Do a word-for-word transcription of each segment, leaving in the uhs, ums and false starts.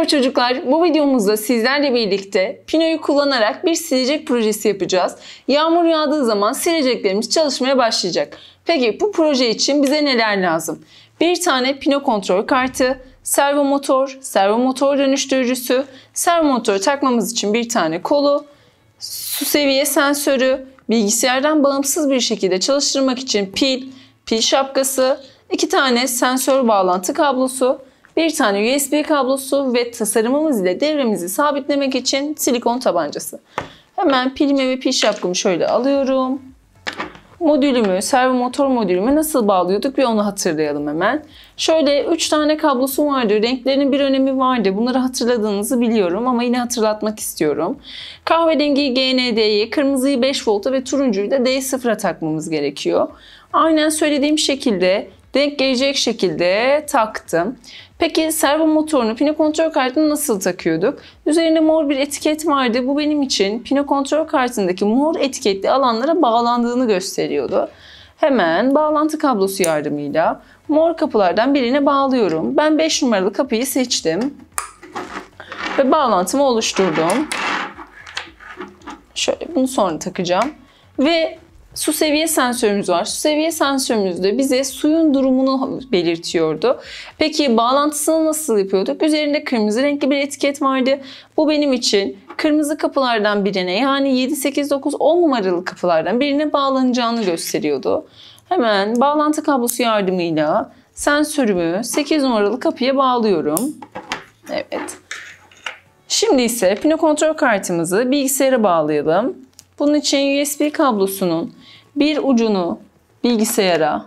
çocuklar, bu videomuzda sizlerle birlikte Pino'yu kullanarak bir silecek projesi yapacağız. Yağmur yağdığı zaman sileceklerimiz çalışmaya başlayacak. Peki bu proje için bize neler lazım? Bir tane Pino kontrol kartı, servo motor, servo motor dönüştürücüsü, servo motoru takmamız için bir tane kolu, su seviye sensörü, bilgisayardan bağımsız bir şekilde çalıştırmak için pil, pil şapkası, iki tane sensör bağlantı kablosu, bir tane U S B kablosu ve tasarımımız ile devremizi sabitlemek için silikon tabancası. Hemen pilimi ve pil şapkamı şöyle alıyorum. Modülümü, servo motor modülümü nasıl bağlıyorduk bir onu hatırlayalım hemen. Şöyle üç tane kablosu vardı. Renklerinin bir önemi vardı. Bunları hatırladığınızı biliyorum ama yine hatırlatmak istiyorum. Kahverengi G N D'yi, kırmızıyı beş volta ve turuncuyu da D sıfıra takmamız gerekiyor. Aynen söylediğim şekilde denk gelecek şekilde taktım. Peki servo motorunu Pino kontrol kartına nasıl takıyorduk? Üzerinde mor bir etiket vardı. Bu benim için Pino kontrol kartındaki mor etiketli alanlara bağlandığını gösteriyordu. Hemen bağlantı kablosu yardımıyla mor kapılardan birine bağlıyorum. Ben beş numaralı kapıyı seçtim. Ve bağlantımı oluşturdum. Şöyle bunu sonra takacağım. Ve su seviye sensörümüz var. Su seviye sensörümüz de bize suyun durumunu belirtiyordu. Peki bağlantısını nasıl yapıyorduk? Üzerinde kırmızı renkli bir etiket vardı. Bu benim için kırmızı kapılardan birine, yani yedi, sekiz, dokuz, on numaralı kapılardan birine bağlanacağını gösteriyordu. Hemen bağlantı kablosu yardımıyla sensörümü sekiz numaralı kapıya bağlıyorum. Evet. Şimdi ise Pino kontrol kartımızı bilgisayara bağlayalım. Bunun için U S B kablosunun bir ucunu bilgisayara,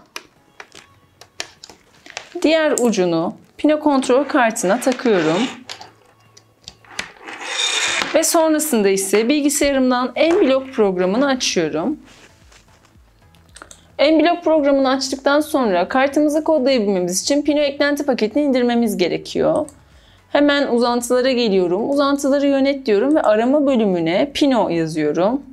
diğer ucunu Pino kontrol kartına takıyorum. Ve sonrasında ise bilgisayarımdan N-Block programını açıyorum. N-Block programını açtıktan sonra kartımızı kodlayabilmemiz için Pino eklenti paketini indirmemiz gerekiyor. Hemen uzantılara geliyorum. Uzantıları yönet diyorum ve arama bölümüne Pino yazıyorum.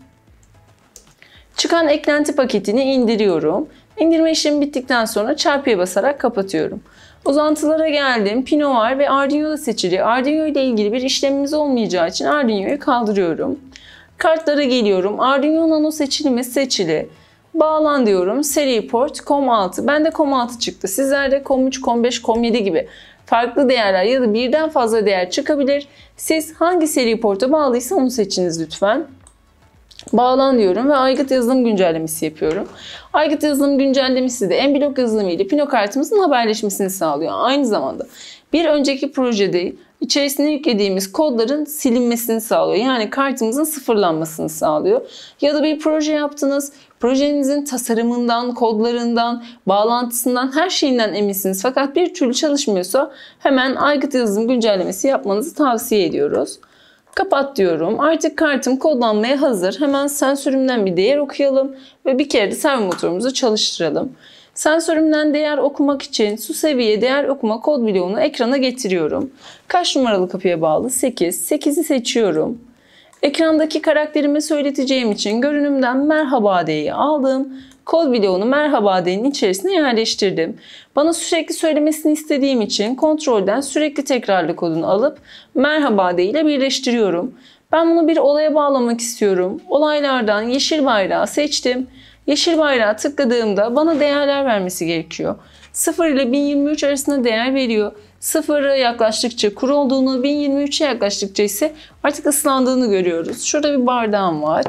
Çıkan eklenti paketini indiriyorum. İndirme işlemi bittikten sonra çarpıya basarak kapatıyorum. Uzantılara geldim. Pino var ve Arduino da seçili. Arduino ile ilgili bir işlemimiz olmayacağı için Arduino'yu kaldırıyorum. Kartlara geliyorum. Arduino Nano seçili mi? Seçili. Bağlan diyorum. Seri port COM altı. Bende COM altı çıktı. Sizlerde COM üç, COM beş, COM yedi gibi farklı değerler ya da birden fazla değer çıkabilir. Siz hangi seri porta bağlıysa onu seçiniz lütfen. Bağlan diyorum ve aygıt yazılım güncellemesi yapıyorum. Aygıt yazılım güncellemesi de N-Block yazılımı ile Pino kartımızın haberleşmesini sağlıyor. Aynı zamanda bir önceki projede içerisine yüklediğimiz kodların silinmesini sağlıyor. Yani kartımızın sıfırlanmasını sağlıyor. Ya da bir proje yaptınız, projenizin tasarımından, kodlarından, bağlantısından, her şeyinden eminsiniz. Fakat bir türlü çalışmıyorsa hemen aygıt yazılım güncellemesi yapmanızı tavsiye ediyoruz. Kapat diyorum. Artık kartım kodlanmaya hazır. Hemen sensörümden bir değer okuyalım ve bir kere de servo motorumuzu çalıştıralım. Sensörümden değer okumak için su seviye değer okuma kod bloğunu ekrana getiriyorum. Kaç numaralı kapıya bağlı? sekiz. sekizi seçiyorum. Ekrandaki karakterime söyleteceğim için görünümden merhaba D'yi aldım. Kod bloğunu merhaba D'nin içerisine yerleştirdim. Bana sürekli söylemesini istediğim için kontrolden sürekli tekrarlı kodunu alıp merhaba D ile birleştiriyorum. Ben bunu bir olaya bağlamak istiyorum. Olaylardan yeşil bayrağı seçtim. Yeşil bayrağı tıkladığımda bana değerler vermesi gerekiyor. sıfır ile bin yirmi üç arasında değer veriyor. sıfıra yaklaştıkça kuru olduğunu, bin yirmi üçe yaklaştıkça ise artık ıslandığını görüyoruz. Şurada bir bardağım var.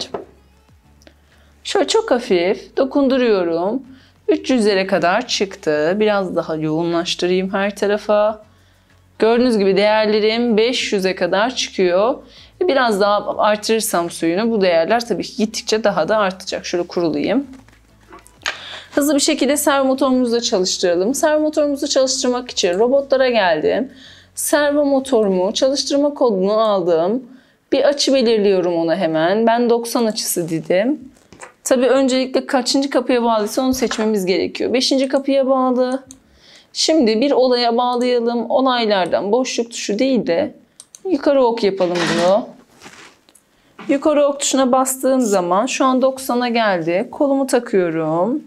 Şöyle çok hafif dokunduruyorum. üç yüzlere kadar çıktı. Biraz daha yoğunlaştırayım her tarafa. Gördüğünüz gibi değerlerim beş yüze kadar çıkıyor. Biraz daha artırırsam suyunu bu değerler tabii ki gittikçe daha da artacak. Şöyle kurulayayım. Hızlı bir şekilde servo motorumuzu da çalıştıralım. Servo motorumuzu çalıştırmak için robotlara geldim. Servo motorumu çalıştırma kodunu aldım. Bir açı belirliyorum ona hemen. Ben doksan açısı dedim. Tabii öncelikle kaçıncı kapıya bağlıysa onu seçmemiz gerekiyor. beşinci kapıya bağlı. Şimdi bir olaya bağlayalım. Olaylardan boşluk tuşu değil de yukarı ok yapalım bunu. Yukarı ok tuşuna bastığım zaman şu an doksana geldi. Kolumu takıyorum.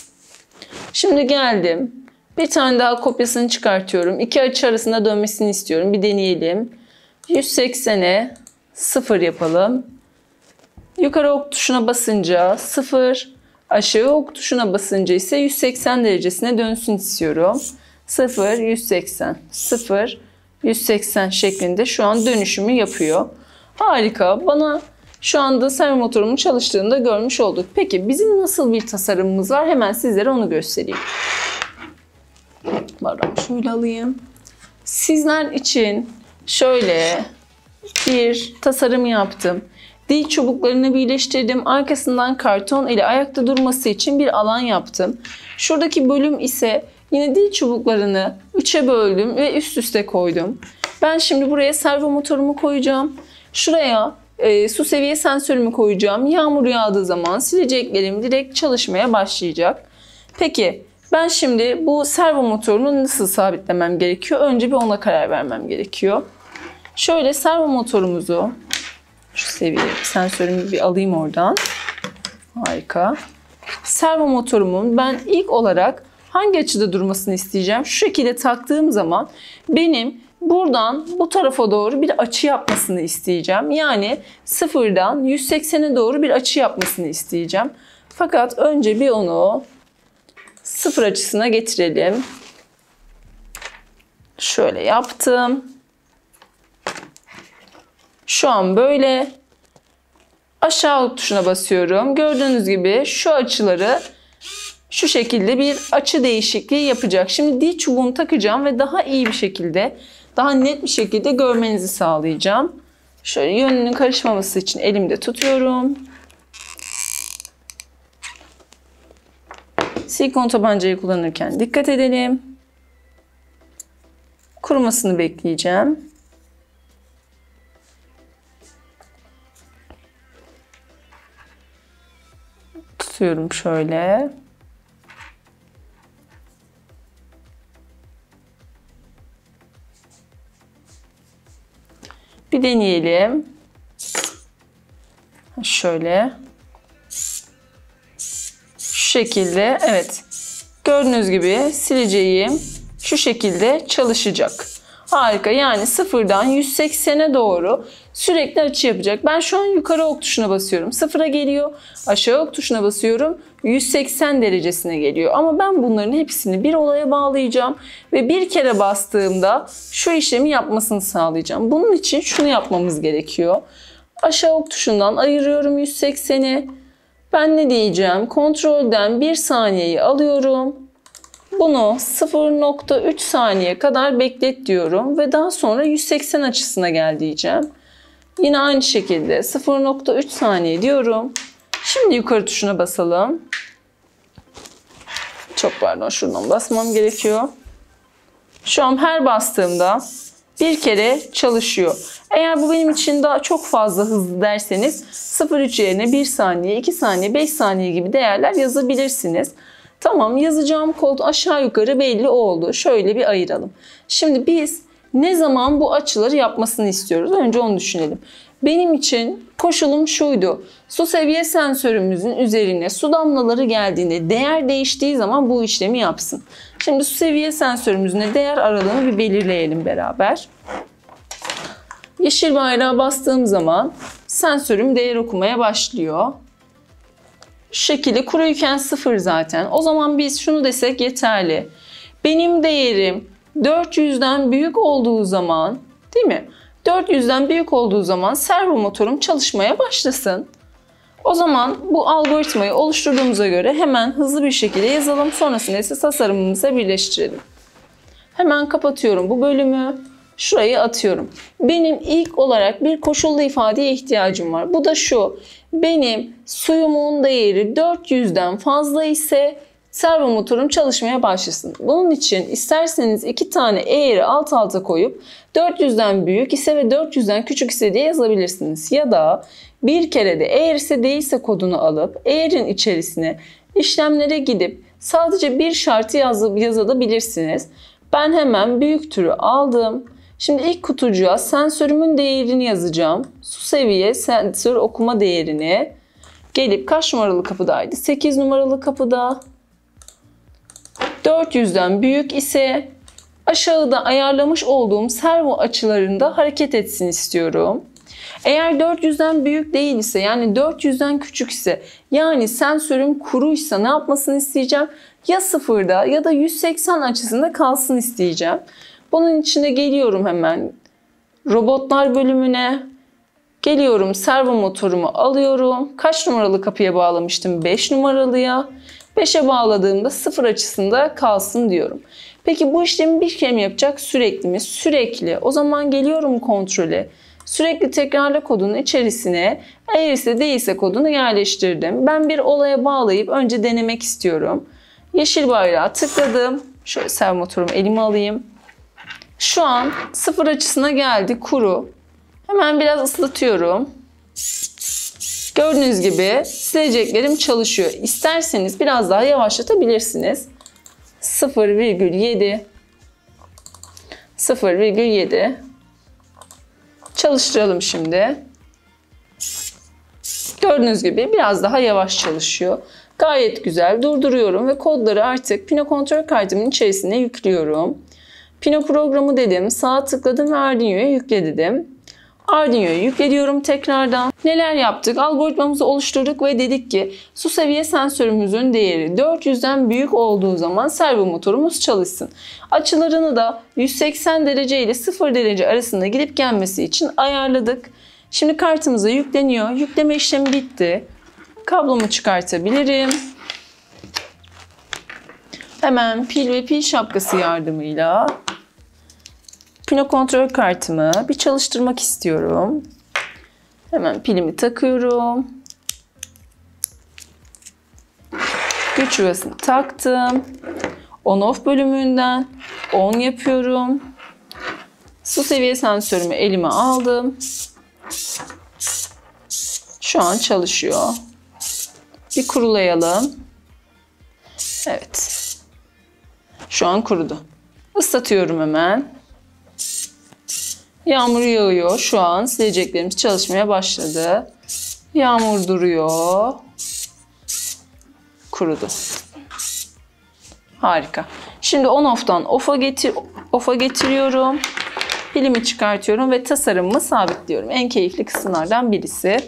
Şimdi geldim. Bir tane daha kopyasını çıkartıyorum. İki açı arasında dönmesini istiyorum. Bir deneyelim. yüz seksene sıfır yapalım. Yukarı ok tuşuna basınca sıfır, aşağı ok tuşuna basınca ise yüz seksen derecesine dönsün istiyorum. sıfır, yüz seksen, sıfır, yüz seksen şeklinde şu an dönüşümü yapıyor. Harika. Bana şu anda servo motorumun çalıştığını da görmüş olduk. Peki bizim nasıl bir tasarımımız var? Hemen sizlere onu göstereyim. Pardon, şöyle alayım. Sizler için şöyle bir tasarım yaptım. Dil çubuklarını birleştirdim. Arkasından karton ile ayakta durması için bir alan yaptım. Şuradaki bölüm ise yine dil çubuklarını üçe böldüm ve üst üste koydum. Ben şimdi buraya servo motorumu koyacağım. Şuraya e, su seviye sensörümü koyacağım. Yağmur yağdığı zaman sileceklerim direkt çalışmaya başlayacak. Peki ben şimdi bu servo motorunu nasıl sabitlemem gerekiyor? Önce bir ona karar vermem gerekiyor. Şöyle servo motorumuzu, şu seviye sensörümü bir alayım oradan. Harika. Servo motorumun ben ilk olarak hangi açıda durmasını isteyeceğim? Şu şekilde taktığım zaman benim buradan bu tarafa doğru bir açı yapmasını isteyeceğim. Yani sıfırdan yüz seksene doğru bir açı yapmasını isteyeceğim. Fakat önce bir onu sıfır açısına getirelim. Şöyle yaptım. Şu an böyle. Aşağı tuşuna basıyorum. Gördüğünüz gibi şu açıları şu şekilde bir açı değişikliği yapacak. Şimdi dil çubuğunu takacağım ve daha iyi bir şekilde, daha net bir şekilde görmenizi sağlayacağım. Şöyle yönünün karışmaması için elimde tutuyorum. Silikon tabancayı kullanırken dikkat edelim. Kurumasını bekleyeceğim. Tutuyorum şöyle. Bir deneyelim. Şöyle. Şu şekilde. Evet. Gördüğünüz gibi sileceğim şu şekilde çalışacak. Harika. Yani sıfırdan yüz seksene doğru sürekli açı yapacak. Ben şu an yukarı ok tuşuna basıyorum. sıfıra geliyor. Aşağı ok tuşuna basıyorum. yüz seksen derecesine geliyor. Ama ben bunların hepsini bir olaya bağlayacağım. Ve bir kere bastığımda şu işlemi yapmasını sağlayacağım. Bunun için şunu yapmamız gerekiyor. Aşağı ok tuşundan ayırıyorum yüz sekseni. Ben ne diyeceğim? Kontrolden bir saniyeyi alıyorum. Bunu sıfır nokta üç saniye kadar beklet diyorum ve daha sonra yüz seksen açısına gel diyeceğim. Yine aynı şekilde sıfır nokta üç saniye diyorum. Şimdi yukarı tuşuna basalım. Çok pardon, şuradan basmam gerekiyor. Şu an her bastığımda bir kere çalışıyor. Eğer bu benim için daha çok fazla hızlı derseniz sıfır nokta üç yerine bir saniye, iki saniye, beş saniye gibi değerler yazabilirsiniz. Tamam, yazacağım kod aşağı yukarı belli oldu. Şöyle bir ayıralım. Şimdi biz ne zaman bu açıları yapmasını istiyoruz? Önce onu düşünelim. Benim için koşulum şuydu. Su seviye sensörümüzün üzerine su damlaları geldiğinde değer değiştiği zaman bu işlemi yapsın. Şimdi su seviye sensörümüzün değer aralığını bir belirleyelim beraber. Yeşil bayrağa bastığım zaman sensörüm değer okumaya başlıyor. Şu şekilde kuruyken sıfır zaten. O zaman biz şunu desek yeterli. Benim değerim dört yüzden büyük olduğu zaman, değil mi? dört yüzden büyük olduğu zaman servo motorum çalışmaya başlasın. O zaman bu algoritmayı oluşturduğumuza göre hemen hızlı bir şekilde yazalım. Sonrasında ise tasarımımıza birleştirelim. Hemen kapatıyorum bu bölümü. Şurayı atıyorum. Benim ilk olarak bir koşullu ifadeye ihtiyacım var. Bu da şu. Benim suyumun değeri dört yüzden fazla ise servo motorum çalışmaya başlasın. Bunun için isterseniz iki tane eğri alt alta koyup dört yüzden büyük ise ve dört yüzden küçük ise diye yazabilirsiniz. Ya da bir kere de eğer ise değilse kodunu alıp eğerin içerisine işlemlere gidip sadece bir şartı yazıp yazabilirsiniz. Ben hemen büyük türü aldım. Şimdi ilk kutucuğa sensörümün değerini yazacağım. Su seviye sensör okuma değerini. Gelip kaç numaralı kapıdaydı? sekiz numaralı kapıda. dört yüzden büyük ise aşağıda ayarlamış olduğum servo açılarında hareket etsin istiyorum. Eğer dört yüzden büyük değil ise, yani dört yüzden küçük ise, yani sensörüm kuruysa ne yapmasını isteyeceğim? Ya sıfırda ya da yüz seksen açısında kalsın isteyeceğim. Bunun için de geliyorum hemen robotlar bölümüne. Geliyorum, servo motorumu alıyorum. Kaç numaralı kapıya bağlamıştım? beş numaralıya. beşe bağladığımda sıfır açısında kalsın diyorum. Peki bu işlemi bir kere mi yapacak? Sürekli mi? Sürekli. O zaman geliyorum kontrole. Sürekli tekrarla kodunun içerisine eğer ise değilse kodunu yerleştirdim. Ben bir olaya bağlayıp önce denemek istiyorum. Yeşil bayrağı tıkladım. Şöyle servo motorumu elime alayım. Şu an sıfır açısına geldi, kuru. Hemen biraz ıslatıyorum. Gördüğünüz gibi sileceklerim çalışıyor. İsterseniz biraz daha yavaşlatabilirsiniz. sıfır virgül yedi sıfır virgül yedi Çalıştıralım şimdi. Gördüğünüz gibi biraz daha yavaş çalışıyor. Gayet güzel. Durduruyorum ve kodları artık Pino kontrol kartımın içerisine yüklüyorum. Pino programı dedim. Sağa tıkladım ve Arduino'ya yükle dedim. Arduino'ya yüklediyorum tekrardan. Neler yaptık? Algoritmamızı oluşturduk ve dedik ki su seviye sensörümüzün değeri dört yüzden büyük olduğu zaman servo motorumuz çalışsın. Açılarını da yüz seksen derece ile sıfır derece arasında gidip gelmesi için ayarladık. Şimdi kartımıza yükleniyor. Yükleme işlemi bitti. Kablomu çıkartabilirim. Hemen pil ve pil şapkası yardımıyla Pino kontrol kartımı bir çalıştırmak istiyorum. Hemen pilimi takıyorum. Güç yuvasını taktım. On-off bölümünden on yapıyorum. Su seviye sensörümü elime aldım. Şu an çalışıyor. Bir kurulayalım. Evet. Şu an kurudu. Islatıyorum hemen. Yağmur yağıyor. Şu an sileceklerimiz çalışmaya başladı. Yağmur duruyor. Kurudu. Harika. Şimdi on-off'tan off'a getir off'a getiriyorum. Pilimi çıkartıyorum ve tasarımımı sabitliyorum. En keyifli kısımlardan birisi.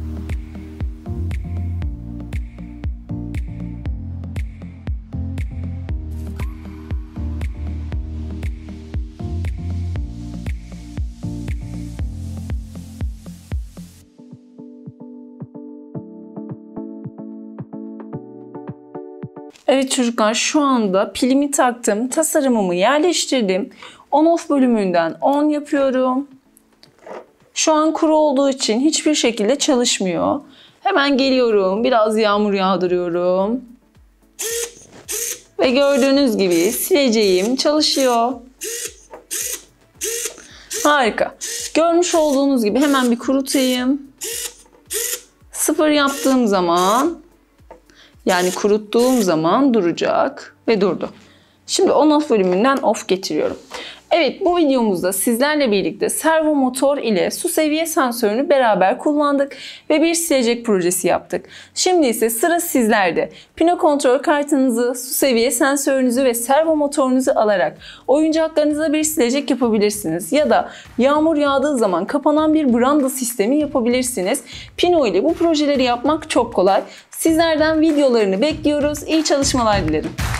Evet çocuklar, şu anda pilimi taktım, tasarımımı yerleştirdim. On-off bölümünden on yapıyorum. Şu an kuru olduğu için hiçbir şekilde çalışmıyor. Hemen geliyorum, biraz yağmur yağdırıyorum. Ve gördüğünüz gibi sileceğim çalışıyor. Harika. Görmüş olduğunuz gibi hemen bir kurutayım. Sıfır yaptığım zaman, yani kuruttuğum zaman duracak ve durdu. Şimdi on-off bölümünden off getiriyorum. Evet, bu videomuzda sizlerle birlikte servo motor ile su seviye sensörünü beraber kullandık ve bir silecek projesi yaptık. Şimdi ise sıra sizlerde. Pino kontrol kartınızı, su seviye sensörünüzü ve servo motorunuzu alarak oyuncaklarınıza bir silecek yapabilirsiniz. Ya da yağmur yağdığı zaman kapanan bir branda sistemi yapabilirsiniz. Pino ile bu projeleri yapmak çok kolay. Sizlerden videolarını bekliyoruz. İyi çalışmalar dilerim.